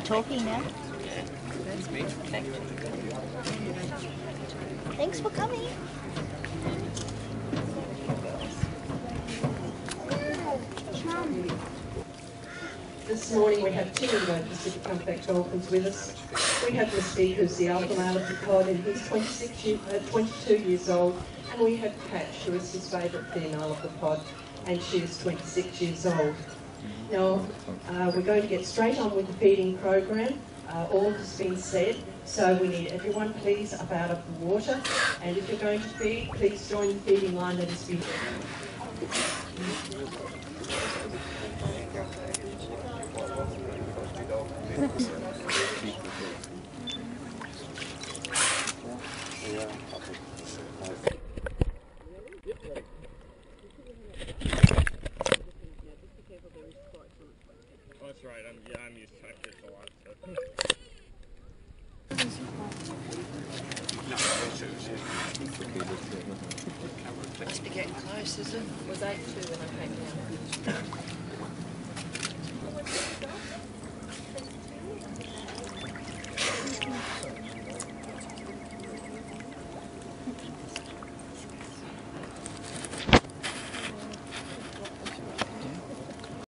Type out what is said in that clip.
talking now. That's me. Thank you. Thanks for coming. This morning we have two Indo-Pacific Humpback Dolphins with us. We have Mystique, who's the alpha male of the pod, and he's 22 years old. And we have Patch, who is his favourite female of the pod, and she is 26 years old. Now, we're going to get straight on with the feeding program. All has been said, so we need everyone please up out of the water. And if you're going to feed, please join the feeding line that is being. That's right. I'm used to fish a lot. Must be getting close, is it? Was 8-2 when I came down.